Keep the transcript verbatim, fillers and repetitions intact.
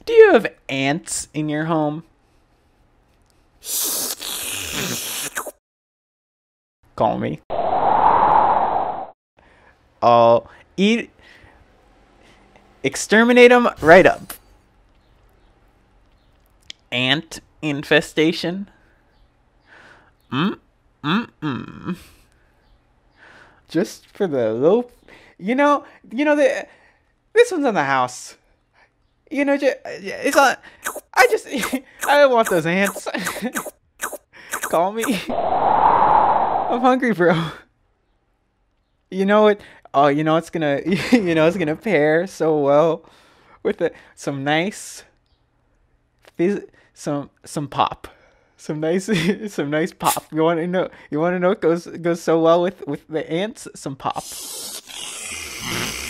Do you have ants in your home? Call me. I'll eat. Exterminate them right up. Ant infestation. Mm, mm, mm. Just for the little, you know, you know the this one's in the house. You know, just, it's on. I just, I don't want those ants. Call me. I'm hungry, bro. You know what? Oh, you know it's gonna, you know it's gonna pair so well with the, some nice, some some pop, some nice, some nice pop. You want to know? You want to know what goes goes so well with with the ants? Some pop.